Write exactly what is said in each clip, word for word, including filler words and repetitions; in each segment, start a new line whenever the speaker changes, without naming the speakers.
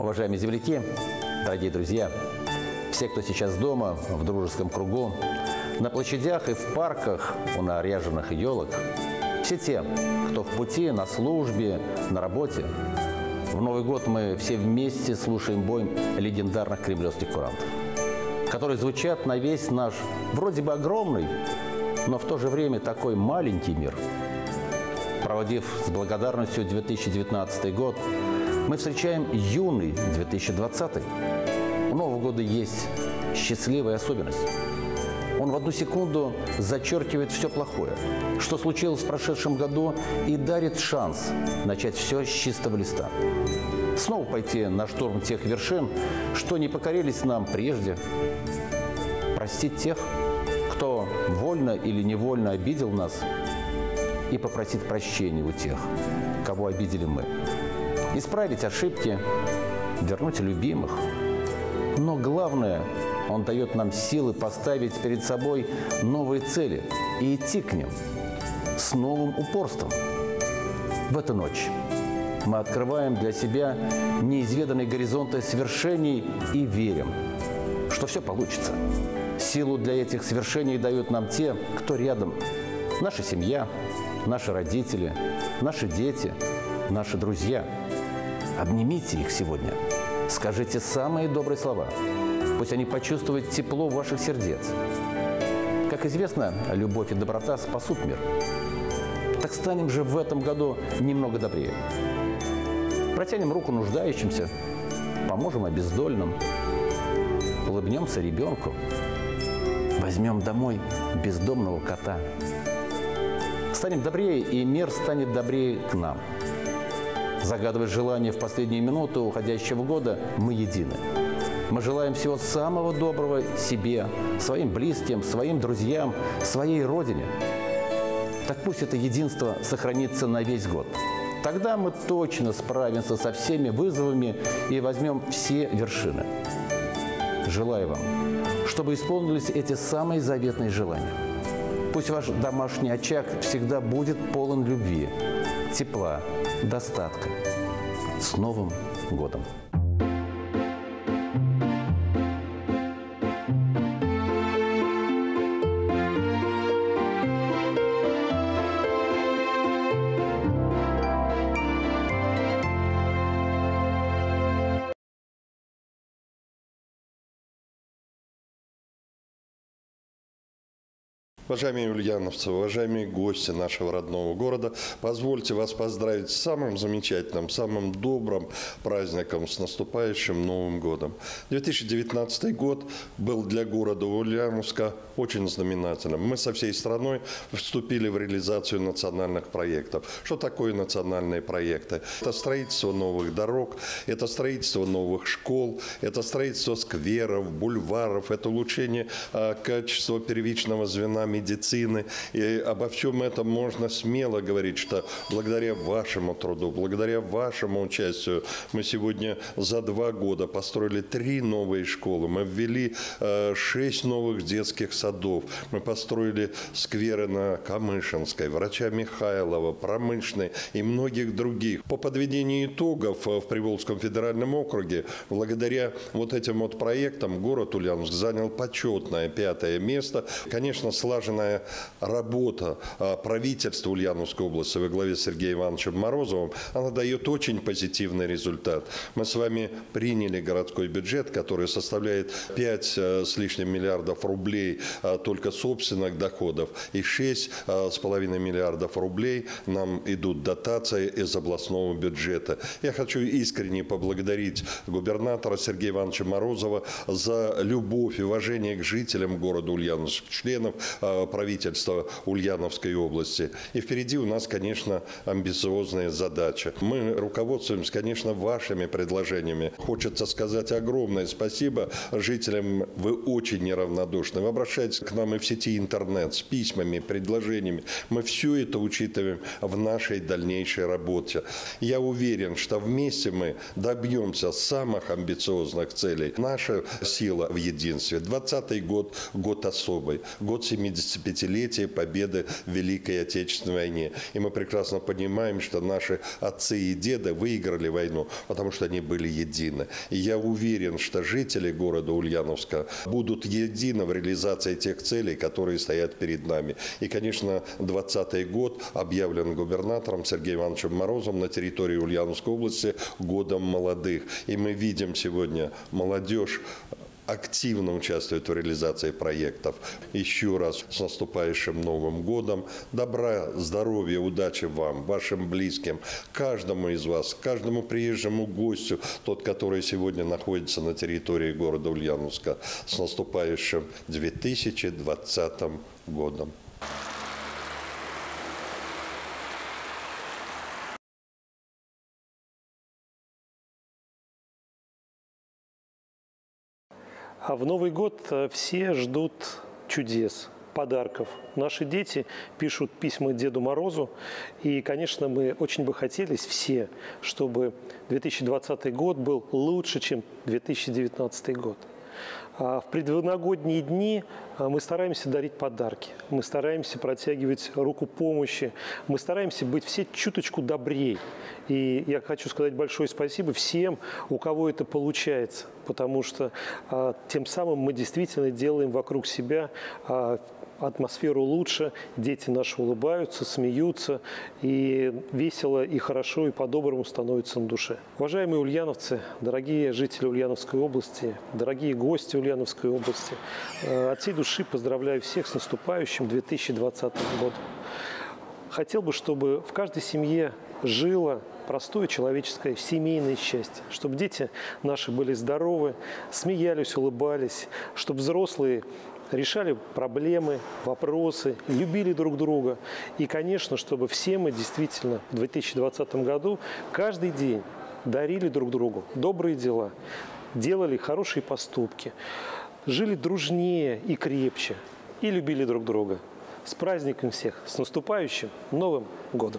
Уважаемые земляки, дорогие друзья, все, кто сейчас дома, в дружеском кругу, на площадях и в парках у наряженных елок, все те, кто в пути, на службе, на работе, в Новый год мы все вместе слушаем бой легендарных кремлевских курантов, которые звучат на весь наш, вроде бы огромный, но в то же время такой маленький мир. Проводив с благодарностью две тысячи девятнадцатый год, мы встречаем юный две тысячи двадцатый. У Нового года есть счастливая особенность. Он в одну секунду зачеркивает все плохое, что случилось в прошедшем году, и дарит шанс начать все с чистого листа. Снова пойти на штурм тех вершин, что не покорились нам прежде. Простить тех, кто вольно или невольно обидел нас, и попросить прощения у тех, кого обидели мы. Исправить ошибки, вернуть любимых. Но главное, он дает нам силы поставить перед собой новые цели и идти к ним с новым упорством. В эту ночь мы открываем для себя неизведанные горизонты свершений и верим, что все получится. Силу для этих свершений дают нам те, кто рядом. Наша семья, наши родители, наши дети, наши друзья. Обнимите их сегодня. Скажите самые добрые слова. Пусть они почувствуют тепло ваших сердец. Как известно, любовь и доброта спасут мир. Так станем же в этом году немного добрее. Протянем руку нуждающимся, поможем обездоленным, улыбнемся ребенку, возьмем домой бездомного кота. Станем добрее, и мир станет добрее к нам. Загадывать желания в последние минуты уходящего года мы едины. Мы желаем всего самого доброго себе, своим близким, своим друзьям, своей родине. Так пусть это единство сохранится на весь год. Тогда мы точно справимся со всеми вызовами и возьмем все вершины. Желаю вам, чтобы исполнились эти самые заветные желания. Пусть ваш домашний очаг всегда будет полон любви, тепла, достатка. С Новым годом!
Уважаемые ульяновцы, уважаемые гости нашего родного города, позвольте вас поздравить с самым замечательным, самым добрым праздником, с наступающим Новым годом. две тысячи девятнадцатый год был для города Ульяновска очень знаменательным. Мы со всей страной вступили в реализацию национальных проектов. Что такое национальные проекты? Это строительство новых дорог, это строительство новых школ, это строительство скверов, бульваров, это улучшение а, качества первичного звена медицины. И обо всем этом можно смело говорить, что благодаря вашему труду, благодаря вашему участию мы сегодня за два года построили три новые школы, мы ввели э, шесть новых детских садов, мы построили скверы на Камышинской, Врача Михайлова, Промышленной и многих других. По подведению итогов в Приволжском федеральном округе, благодаря вот этим вот проектам, город Ульяновск занял почетное пятое место. Конечно, слаженная работа правительства Ульяновской области во главе с Сергеем Ивановичем Морозовым, она дает очень позитивный результат. Мы с вами приняли городской бюджет, который составляет пять с лишним миллиардов рублей только собственных доходов, и шесть с половиной миллиардов рублей нам идут дотации из областного бюджета. Я хочу искренне поблагодарить губернатора Сергея Ивановича Морозова за любовь и уважение к жителям города Ульяновск, членов правительства Ульяновской области. И впереди у нас, конечно, амбициозные задачи. Мы руководствуемся, конечно, вашими предложениями. Хочется сказать огромное спасибо жителям. Вы очень неравнодушны. Вы обращаетесь к нам и в сети интернет с письмами, предложениями. Мы все это учитываем в нашей дальнейшей работе. Я уверен, что вместе мы добьемся самых амбициозных целей. Наша сила в единстве. двадцатый год – год особый, год семидесятилетия. семидесятипятилетия победы в Великой Отечественной войне. И мы прекрасно понимаем, что наши отцы и деды выиграли войну, потому что они были едины. И я уверен, что жители города Ульяновска будут едины в реализации тех целей, которые стоят перед нами. И, конечно, двадцатый год объявлен губернатором Сергеем Ивановичем Морозом на территории Ульяновской области годом молодых. И мы видим сегодня молодежь активно участвует в реализации проектов. Еще раз с наступающим Новым годом. Добра, здоровья, удачи вам, вашим близким, каждому из вас, каждому приезжему гостю, тот, который сегодня находится на территории города Ульяновска, с наступающим две тысячи двадцатым годом.
А в Новый год все ждут чудес, подарков. Наши дети пишут письма Деду Морозу. И, конечно, мы очень бы хотели все, чтобы две тысячи двадцатый год был лучше, чем две тысячи девятнадцатый год. В предновогодние дни мы стараемся дарить подарки, мы стараемся протягивать руку помощи, мы стараемся быть все чуточку добрее. И я хочу сказать большое спасибо всем, у кого это получается, потому что а, тем самым мы действительно делаем вокруг себя а, атмосферу лучше, дети наши улыбаются, смеются, и весело, и хорошо, и по-доброму становится на душе. Уважаемые ульяновцы, дорогие жители Ульяновской области, дорогие гости Ульяновской области, от всей души поздравляю всех с наступающим две тысячи двадцатым годом. Хотел бы, чтобы в каждой семье жило простое человеческое семейное счастье, чтобы дети наши были здоровы, смеялись, улыбались, чтобы взрослые решали проблемы, вопросы, любили друг друга. И, конечно, чтобы все мы действительно в две тысячи двадцатом году каждый день дарили друг другу добрые дела, делали хорошие поступки, жили дружнее и крепче и любили друг друга. С праздником всех! С наступающим Новым годом!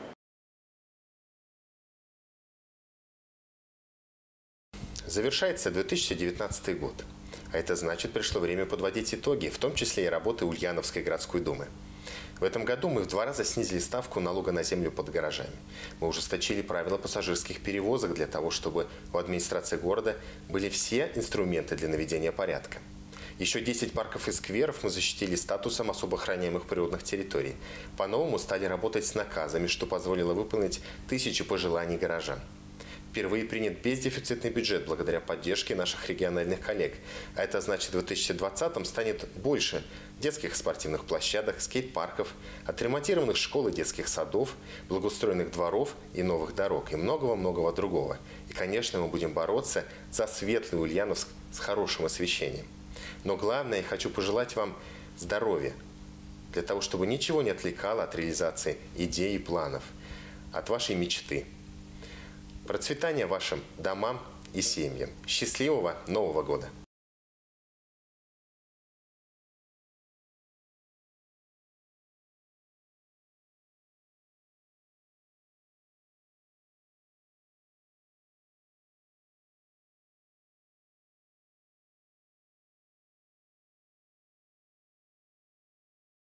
Завершается две тысячи девятнадцатый год. А это значит, пришло время подводить итоги, в том числе и работы Ульяновской городской думы. В этом году мы в два раза снизили ставку налога на землю под гаражами. Мы ужесточили правила пассажирских перевозок для того, чтобы у администрации города были все инструменты для наведения порядка. Еще десять парков и скверов мы защитили статусом особо охраняемых природных территорий. По-новому стали работать с наказами, что позволило выполнить тысячи пожеланий горожан. Впервые принят бездефицитный бюджет благодаря поддержке наших региональных коллег. А это значит, в две тысячи двадцатом станет больше детских спортивных площадок, скейт-парков, отремонтированных школ и детских садов, благоустроенных дворов и новых дорог и многого-многого другого. И, конечно, мы будем бороться за светлый Ульяновск с хорошим освещением. Но главное, я хочу пожелать вам здоровья, для того, чтобы ничего не отвлекало от реализации идей и планов, от вашей мечты. Процветания вашим домам и семьям. Счастливого Нового года!